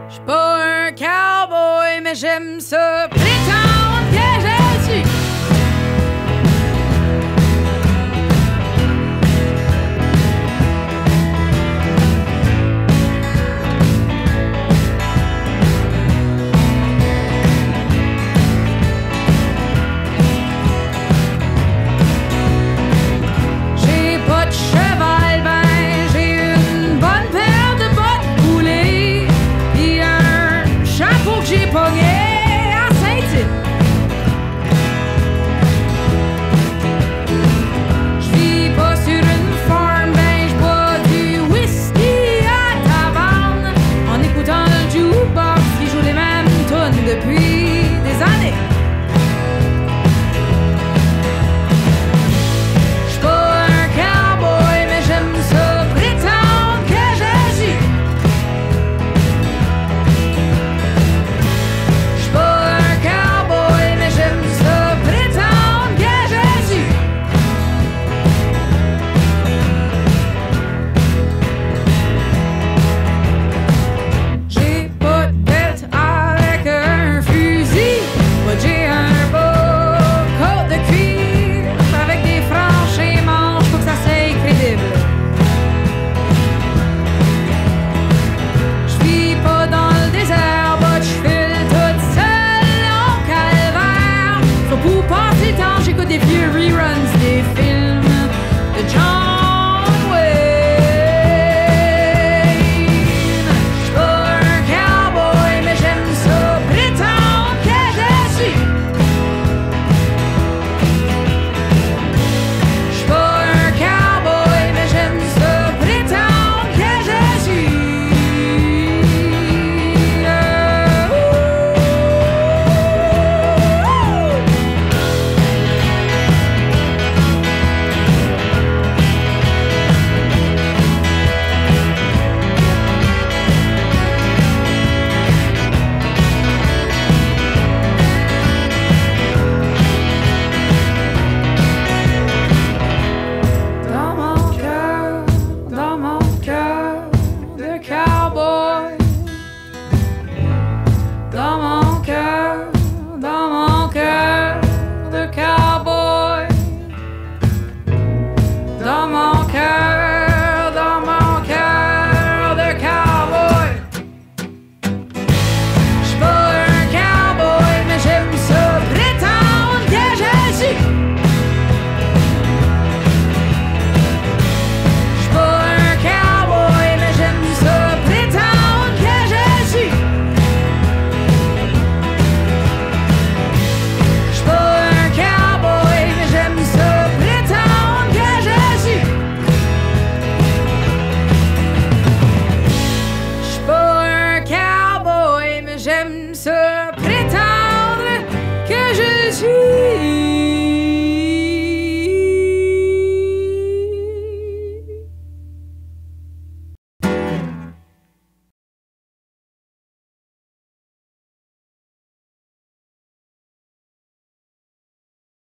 J'suis pas un cowboy, mais j'aime ça prétendre que je suis. J'ai pas de cheval, ben j'ai une bonne paire de bottes roulées, pis un chapeau que j'ai pogné à Saint-Tite. J'vis pas sur une farm, ben j'bois du whisky à taverne en écoutant le jukebox qui joue les mêmes tunes depuis des années. J'suis pas un cowboy, mais j'aime ça prétendre que je suis. J'suis pas un cowboy, mais j'aime ça prétendre que je suis. J'ai pas de bête avec un fusil, moi j'ai un beau côte de cuir avec des franges et manches pour que ça soit crédible. J'vis pas dans le désert, but j'file toute seule en calvaire. Faut pour passer le temps, j'écoute des vieux reruns des films de John Wayne. J'suis pas un cowboy, mais j'aime ça prétendre que je suis. J'suis pas un cowboy, mais j'aime ça prétendre que je suis. Dans mon cœur de cowboy. Dans mon cœur de cowboy. Dans mon cœur de cowboy. J'suis pas un cowboy, mais j'aime ça prétendre que je suis. J'suis pas un cowboy, mais j'aime ça prétendre que je suis. J'suis pas un cowboy, mais j'aime ça prétendre que je suis. J'suis pas un cowboy, mais j'aime ça prétendre que je suis.